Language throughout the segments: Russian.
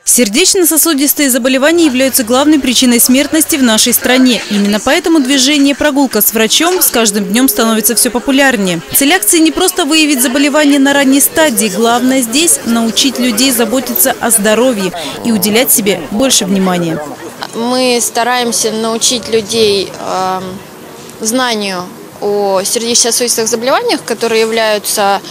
Сердечно-сосудистые заболевания являются главной причиной смертности в нашей стране. Именно поэтому движение «Прогулка с врачом» с каждым днем становится все популярнее. Цель акции не просто выявить заболевания на ранней стадии. Главное здесь – научить людей заботиться о здоровье и уделять себе больше внимания. Мы стараемся научить людей знанию о сердечно-сосудистых заболеваниях, которые являются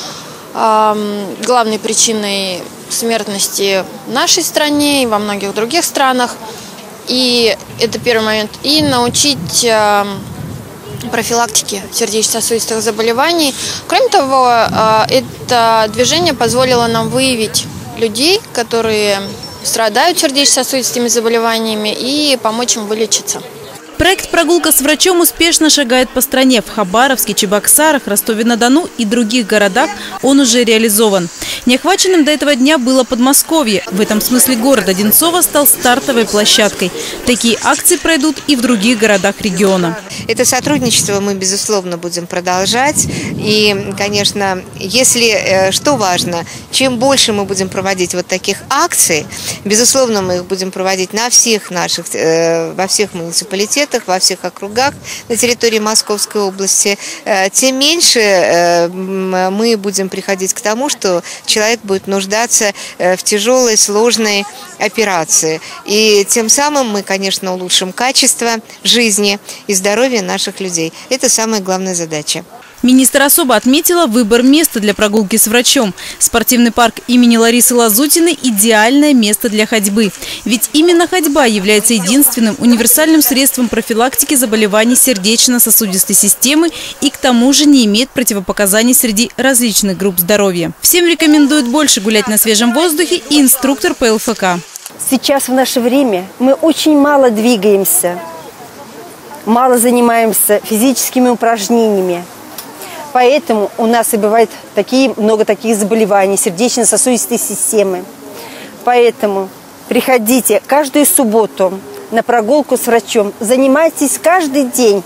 главной причиной смертности в нашей стране и во многих других странах. И это первый момент. И научить профилактике сердечно-сосудистых заболеваний. Кроме того, это движение позволило нам выявить людей, которые страдают сердечно-сосудистыми заболеваниями, и помочь им вылечиться. Проект «Прогулка с врачом» успешно шагает по стране. В Хабаровске, Чебоксарах, Ростове-на-Дону и других городах он уже реализован. Неохваченным до этого дня было Подмосковье. В этом смысле город Одинцово стал стартовой площадкой. Такие акции пройдут и в других городах региона. Это сотрудничество мы, безусловно, будем продолжать. И, конечно, если что важно, чем больше мы будем проводить вот таких акций, безусловно, мы их будем проводить на всех наших, во всех муниципалитетах, во всех округах на территории Московской области, тем меньше мы будем приходить к тому, что человек будет нуждаться в тяжелой, сложной операции. И тем самым мы, конечно, улучшим качество жизни и здоровья наших людей. Это самая главная задача. Министр особо отметила выбор места для прогулки с врачом. Спортивный парк имени Ларисы Лазутиной – идеальное место для ходьбы. Ведь именно ходьба является единственным универсальным средством профилактики заболеваний сердечно-сосудистой системы и к тому же не имеет противопоказаний среди различных групп здоровья. Всем рекомендуют больше гулять на свежем воздухе и инструктор по ЛФК. Сейчас в наше время мы очень мало двигаемся, мало занимаемся физическими упражнениями. Поэтому у нас и бывает много таких заболеваний сердечно-сосудистой системы. Поэтому приходите каждую субботу на прогулку с врачом. Занимайтесь каждый день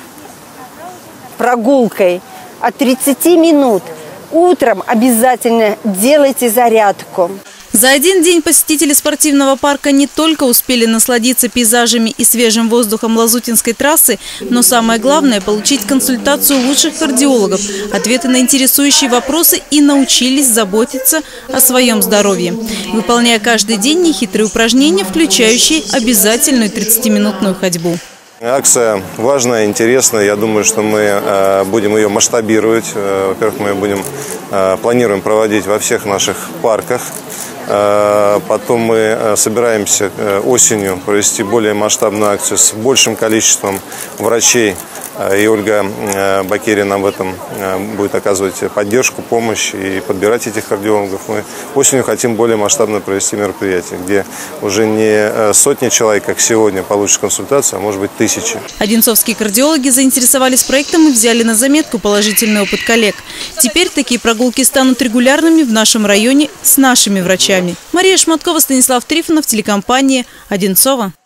прогулкой от 30 минут. Утром обязательно делайте зарядку. За один день посетители спортивного парка не только успели насладиться пейзажами и свежим воздухом Лазутинской трассы, но самое главное – получить консультацию лучших кардиологов, ответы на интересующие вопросы и научились заботиться о своем здоровье, выполняя каждый день нехитрые упражнения, включающие обязательную 30-минутную ходьбу. Акция важная, интересная. Я думаю, что мы будем ее масштабировать. Во-первых, мы планируем проводить во всех наших парках. Потом мы собираемся осенью провести более масштабную акцию с большим количеством врачей. И Ольга Бакерия нам в этом будет оказывать поддержку, помощь и подбирать этих кардиологов. Мы осенью хотим более масштабно провести мероприятие, где уже не сотни человек, как сегодня, получат консультацию, а может быть тысячи. Одинцовские кардиологи заинтересовались проектом и взяли на заметку положительный опыт коллег. Теперь такие прогулки станут регулярными в нашем районе с нашими врачами. Мария Шматкова, Станислав Трифонов, телекомпания «Одинцово».